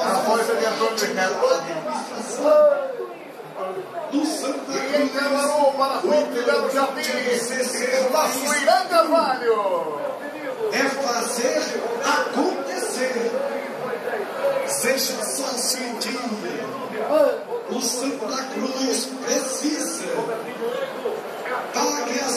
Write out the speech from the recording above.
A força de Antônio Ricardo. Do Santa Cruz. E encamarou para frente Belo Jardim. Da Suirã Carvalho. É fazer acontecer. Seja sócio em dia. O Santa Cruz precisa. Pague a